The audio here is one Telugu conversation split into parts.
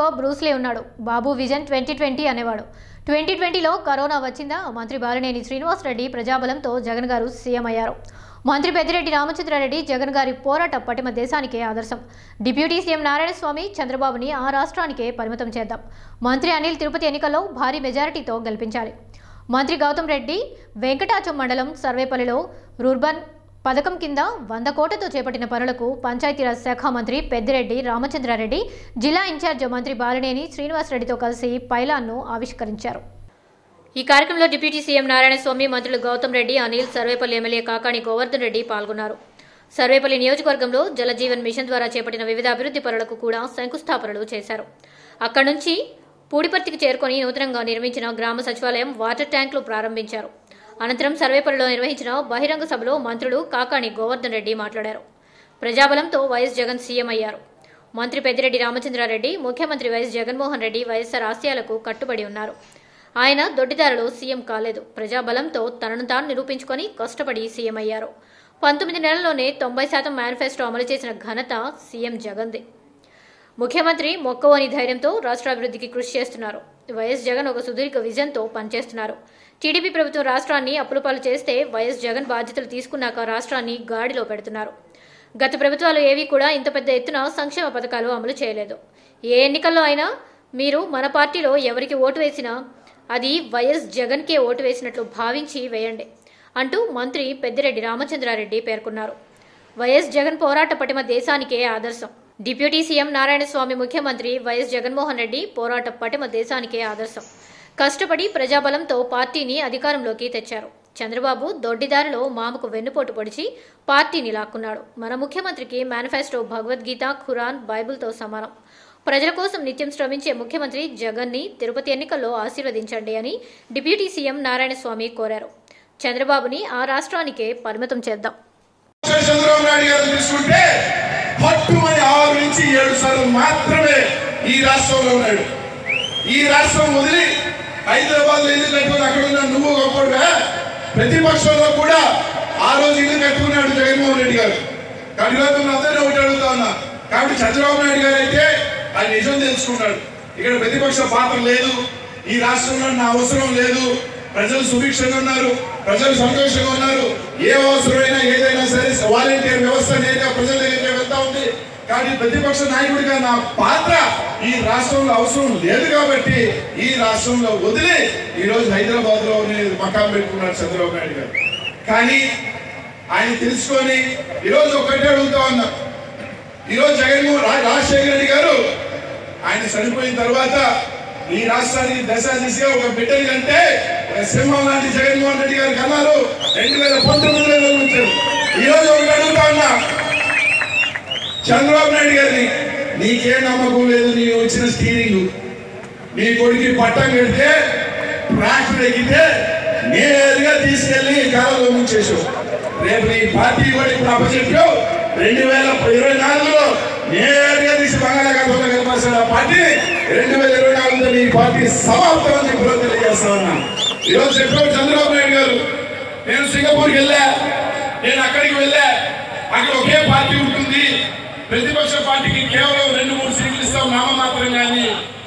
బ్రూస్లీ ఉన్నాడు. బాబు విజన్ 2020 అనేవాడు. 2020లో కరోనా వచ్చిందా? మంత్రి బాలినేని శ్రీనివాసరెడ్డి ప్రజాబలంతో జగన్ గారు సీఎం అయ్యారు. మంత్రి పెద్దిరెడ్డి రామచంద్రారెడ్డి జగన్ గారి పోరాట పటిమ దేశానికే ఆదర్శం. డిప్యూటీ సీఎం నారాయణస్వామి చంద్రబాబుని ఆ రాష్ట్రానికే పరిమితం చేద్దాం. మంత్రి అనిల్ తిరుపతి ఎన్నికల్లో భారీ మెజారిటీతో గెలిపించాలి. మంత్రి గౌతమ్ రెడ్డి వెంకటాచం మండలం సర్వేపల్లిలో రూర్బన్ పథకం కింద 100 కోట్లతో చేపట్టిన పనులకు పంచాయతీరాజ్ శాఖ మంత్రి పెద్దిరెడ్డి రామచంద్రారెడ్డి జిల్లా ఇన్ఛార్జ్ మంత్రి బాలినేని శ్రీనివాసరెడ్డితో కలిసి పైలాన్ను ఆవిష్కరించారు. ఈ కార్యక్రమంలో డిప్యూటీ సీఎం నారాయణస్వామి, మంత్రులు గౌతమ్ రెడ్డి, అనిల్, సర్వేపల్లి ఎమ్మెల్యే కాకాణి గోవర్ధన్ రెడ్డి పాల్గొన్నారు. సర్వేపల్లి నియోజకవర్గంలో జలజీవన్ మిషన్ ద్వారా చేపట్టిన వివిధ అభివృద్ధి పనులకు కూడా శంకుస్థాపనలు చేశారు. అక్కడి నుంచి పూడిపర్తికి చేరుకుని నూతనంగా నిర్మించిన గ్రామ సచివాలయం, వాటర్ ట్యాంకులు ప్రారంభించారు. అనంతరం సర్వేపల్లిలో నిర్వహించిన బహిరంగ సభలో మంత్రులు కాకాణి గోవర్ధన్ రెడ్డి మాట్లాడారు. ప్రజాబలంతో వైఎస్ జగన్ సీఎం అయ్యారు. మంత్రి పెద్దిరెడ్డి రామచంద్రారెడ్డి, ముఖ్యమంత్రి వైఎస్ జగన్మోహన్ రెడ్డి వైఎస్ఆర్ ఆశయాలకు కట్టుబడి ఉన్నారు. ఆయన దొడ్డిదారులో సీఎం కాలేదు. ప్రజాబలంతో తనను తాను నిరూపించుకొని కష్టపడి సీఎం అయ్యారు. 19 నెలల్లోనే 90% మేనిఫెస్టో అమలు చేసిన ఘనత సీఎం జగన్ది. ముఖ్యమంత్రి మొక్కవోని ధైర్యంతో రాష్ట్రాభివృద్ధికి కృషి చేస్తున్నారు. వైఎస్ జగన్ ఒక సుదీర్ఘ విజన్తో పనిచేస్తున్నారు. టీడీపీ ప్రభుత్వం రాష్ట్రాన్ని అప్పులపాలు చేస్తే వైఎస్ జగన్ బాధ్యతలు తీసుకున్నాక రాష్ట్రాన్ని గాడిలో పెడుతున్నారు. గత ప్రభుత్వాలు ఏవీ కూడా ఇంత పెద్ద ఎత్తున సంక్షేమ పథకాలు అమలు చేయలేదు. ఏ ఎన్నికల్లో అయినా మీరు మన పార్టీలో ఎవరికి ఓటు వేసినా అది వైఎస్ జగన్కే ఓటు వేసినట్లు భావించి వేయండి అంటూ మంత్రి పెద్దిరెడ్డి రామచంద్రారెడ్డి పేర్కొన్నారు. వైఎస్ జగన్ పోరాట పటిమ దేశానికే ఆదర్శం. డిప్యూటీ సీఎం నారాయణస్వామి, ముఖ్యమంత్రి వైఎస్ జగన్మోహన్ రెడ్డి పోరాట పటిమ దేశానికే ఆదర్శం. కష్టపడి ప్రజాబలంతో పార్టీని అధికారంలోకి తెచ్చారు. చంద్రబాబు దొడ్డిదారిలో మామకు వెన్నుపోటు పొడిచి పార్టీని లాక్కున్నాడు. మన ముఖ్యమంత్రికి మేనిఫెస్టో భగవద్గీత, ఖురాన్, బైబిల్తో సమానం. ప్రజల కోసం నిత్యం శ్రమించే ముఖ్యమంత్రి జగన్ని తిరుపతి ఎన్నికల్లో ఆశీర్వదించండి అని డిప్యూటీ సీఎం నారాయణస్వామి కోరారు. చంద్రబాబుని ఆ రాష్ట్రానికే పరిమితం చేద్దాం. చంద్రబాబు నాయుడు గారు తీసుకుంటే 6 నుంచి 7 సార్లు మాత్రమే ఈ రాష్ట్రంలో ఉన్నాడు. ఈ రాష్ట్రం వదిలి హైదరాబాద్ లో ఇల్లు కట్టుకుని అక్కడ ఉన్న నువ్వు గొప్పగా ప్రతిపక్షంలో కూడా ఆ రోజు ఇల్లు కట్టుకున్నాడు జగన్మోహన్ రెడ్డి గారు. కాబట్టి అందరినీ ఒకటి అడుగుతా ఉన్నా. కాబట్టి చంద్రబాబు నాయుడు గారు అయితే ఆయన నిజం తెలుసుకున్నాడు. ఇక్కడ ప్రతిపక్ష పాత్ర లేదు, ఈ రాష్ట్రంలో నా అవసరం లేదు, ప్రజలు సుభిక్షంగా ఉన్నారు, ప్రజలు సంతోషంగా ఉన్నారు, ఏ అవసరమైనా ఏదైనా సరే వాలంటీర్ వ్యవస్థ నేరుగా ప్రజల దగ్గరికి వెళ్తా ఉంది. కానీ ప్రతిపక్ష నాయకుడిగా నా పాత్ర ఈ రాష్ట్రంలో అవసరం లేదు కాబట్టి ఈ రాష్ట్రంలో వదిలి ఈ రోజు హైదరాబాద్ లో మకాం పెట్టుకున్నాడు చంద్రబాబు నాయుడు గారు. కానీ ఆయన తెలుసుకొని ఈరోజు ఒకటే అడుగుతా ఉన్నా. ఈరోజు రాజశేఖర రెడ్డి గారు ఆయన చనిపోయిన తర్వాత ఈ రాష్ట్రానికి దశ ఒక బిడ్డని కంటే ఒక సింహం లాంటి జగన్మోహన్ రెడ్డి గారు కన్నారు. 2019లో నిర్మించారు. ఈరోజు ఒకటి అడుగుతా ఉన్నా చంద్రబాబు నాయుడు గారిని, నీకే నమ్మకం లేదు, నీ వచ్చిన స్టీరింగ్ నీ కొడుకు పట్టం కడితే ట్రాక్టర్ ఎక్కితే నేరుగా తీసుకెళ్లి కాలంలో ముంచేసావు. రేపు నీ పార్టీ కూడా ఇప్పుడు అప్పచెప్పావు. 2024లో నేరుగా తీసి బంగాళాఖాతంలో కనిపిస్తాడు ఆ పార్టీ. 2024లో నీ పార్టీ సమాప్తం అని చెప్పి తెలియజేస్తా ఉన్నా. ఈరోజు చెప్పారు చంద్రబాబు నాయుడు గారు, నేను సింగపూర్కి వెళ్ళా, నేను అక్కడికి వెళ్ళా, అక్కడ ఒకే పార్టీ ఉంటుంది, ప్రతిపక్ష పార్టీకి కేవలం 2-3 సీట్లు ఇస్తాం నామమాత్రం కానీ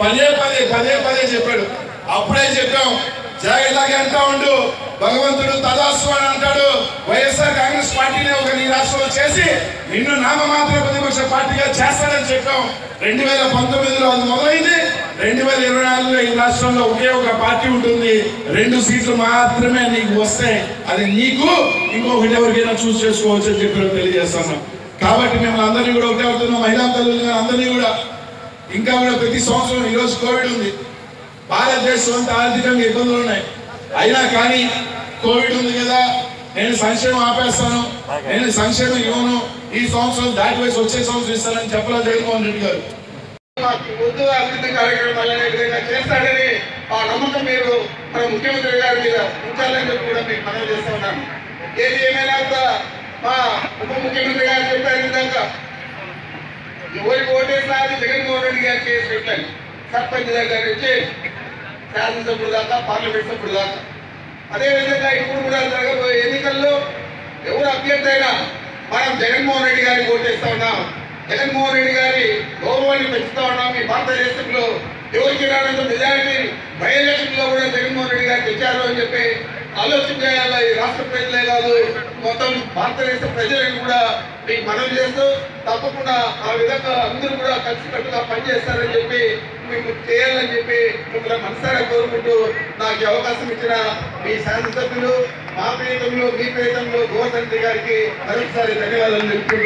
పదే చెప్పాడు. అప్పుడే చెప్పాం జాగ్రత్తగా అంటా ఉండు, భగవంతుడు తదాస్తు అని అంటాడు. వైఎస్ఆర్ కాంగ్రెస్ పార్టీని ఒక నీ రాష్ట్రంలో చేసి నిన్ను నామమాత్ర ప్రతిపక్ష పార్టీగా చేస్తాడని చెప్పాం. 2019లో అది మొదలైంది. 2024లో ఈ రాష్ట్రంలో ఒకే ఒక పార్టీ ఉంటుంది, 2 సీట్లు మాత్రమే నీకు వస్తాయి. అది నీకు ఇంకొకటి ఎవరికైనా చూస్ చేసుకోవచ్చు అని చెప్పి తెలియజేస్తున్నాం. కాబట్టి మిమ్మల్ని అందరినీ కూడా ఒకటే అవుతున్నాం, మహిళా తల్లులు అందరినీ కూడా. ఇంకా కూడా ప్రతి సంవత్సరం ఈరోజు కోవిడ్ ఉంది, భారతదేశం అంతా ఆర్థికంగా ఇబ్బందులు ఉన్నాయి. అయినా కానీ కోవిడ్ ఉంది కదా, నేను సంక్షేమం ఆపేస్తాను, నేను సంక్షేమం ఇవ్వను, ఈ సంవత్సరం దాటి వయసు వచ్చే సంవత్సరం ఇస్తానని చెప్పలేదు జగన్మోహన్ రెడ్డి గారు. ముందు అభివృద్ధి కార్యక్రమాలు అనే విధంగా చేస్తాడని ఆ నమ్మకం మీరు మన ముఖ్యమంత్రి గారి మీద ఉంచాలని చెప్పి కూడా మీకు మనవి చేస్తా ఉన్నాను. ఏది ఏమైనా కూడా మా ఉప ముఖ్యమంత్రి గారు చెప్పిన విధంగా ఎవరికి ఓటేసినా అది జగన్మోహన్ రెడ్డి గారికి కేసు పెట్టాలి. సర్పంచ్ దగ్గర నుంచి శాసనసభ్యుడు దాకా, పార్లమెంట్ సభ్యుడు దాకా. అదేవిధంగా ఇప్పుడు కూడా జరగబోయే ఎన్నికల్లో ఎవరు అభ్యర్థి అయినా మనం జగన్మోహన్ రెడ్డి గారికి ఓటేస్తా ఉన్నాం. జగన్మోహన్ రెడ్డి గారి గౌరవాన్ని పెంచుతా ఉన్నాం. ఈ భారతదేశంలో ఎవరికి రానంత మెజారిటీ బై ఎలక్షన్లో కూడా జగన్మోహన్ రెడ్డి గారు తెచ్చారు అని చెప్పి ఆలోచన చేయాలి. ఈ రాష్ట్ర ప్రజలే కాదు, మొత్తం భారతదేశ ప్రజలను కూడా మీకు మనవి చేస్తూ తప్పకుండా ఆ విధంగా అందరూ కూడా కలిసికట్టుగా పనిచేస్తారని చెప్పి మీకు చేయాలని చెప్పి మిమ్మల్ని మనసారా కోరుకుంటూ నాకు ఈ అవకాశం ఇచ్చిన మీ శాసనసభ్యులు, మా ప్రియతంలో మీ ప్రియతంలో గోవర్ధన్ రెడ్డి గారికి మరొకసారి ధన్యవాదాలు తెలుపుకుంటూ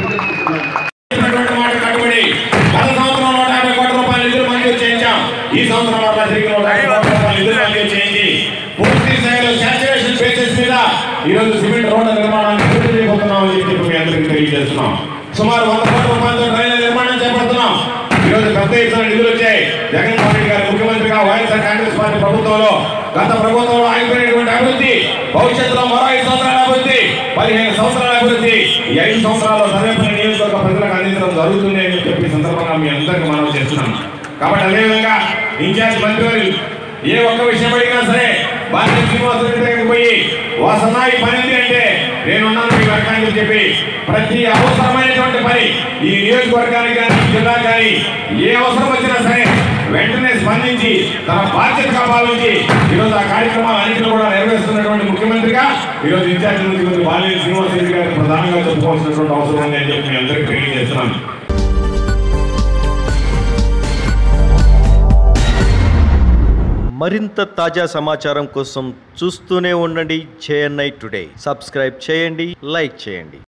గత సంవత్సరం 150 కోట్ల రూపాయలు నిధులు మంజూరు చేయించాం. ఈ సంవత్సరం తిరిగి 150 కోట్ల రూపాయలు నిధులు మంజూరు చేయించి పూర్తి స్థాయిలో శాచ్యురేషన్ బేసిస్ మీద ఈరోజు సిమెంట్ రోడ్ల నిర్మాణాన్ని పూర్తి చేయబోతున్నామని చెప్పి మీ అందరికీ తెలియజేస్తున్నాం. సుమారు 100 కోట్ల రూపాయలతో రైళ్ల నిర్మాణం చేపడుతున్నాం. ఈరోజు పెద్ద ఎత్తున నిధులు వచ్చాయి. జగన్మోహన్ రెడ్డి గారు ముఖ్యమంత్రిగా వైఎస్ఆర్ కాంగ్రెస్ పార్టీ ప్రభుత్వంలో గత ప్రభుత్వంలో ఆగిపోయినటువంటి అభివృద్ధి, భవిష్యత్తులో మరో 5 సంవత్సరాల అభివృద్ధి, 15 సంవత్సరాల అభివృద్ధి ఈ 5 సంవత్సరాల్లో సర్వేపల్లి నియోజకవర్గ ప్రజలకు అందించడం జరుగుతుంది అని చెప్పి సందర్భంగా మీ అందరికీ మనం చేస్తున్నాం. కాబట్టి అదేవిధంగా ఇన్ఛార్జ్ మంత్రి ఏ ఒక్క విషయం అడిగినా సరే బాధ్యత శ్రీనివాసరెడ్డి దగ్గరికి పోయి వాసన ఈ పని ఉంది అంటే నేనున్నాను మీ వర్గానికి చెప్పి ప్రతి అవసరమైనటువంటి పని ఈ నియోజకవర్గానికి కానీ జిల్లా కానీ ఏ అవసరం వచ్చినా సరే వెంటనే స్పందించి తన బాధ్యతగా భావించి ఈరోజు ఆ కార్యక్రమాలు అన్నింటినీ కూడా నెరవేరుస్తున్నటువంటి ముఖ్యమంత్రిగా ఈరోజు ఇన్ఛార్జ్ మంత్రి బాలినేని శ్రీనివాసరెడ్డి గారిని ప్రధానంగా చెప్పుకోవాల్సినటువంటి అవసరం ఉంది అని చెప్పి మీ అందరికీ తెలియజేస్తున్నాను. మరింత తాజా సమాచారం కోసం చూస్తూనే ఉండండి JNI టుడే. సబ్స్క్రైబ్ చేయండి, లైక్ చేయండి.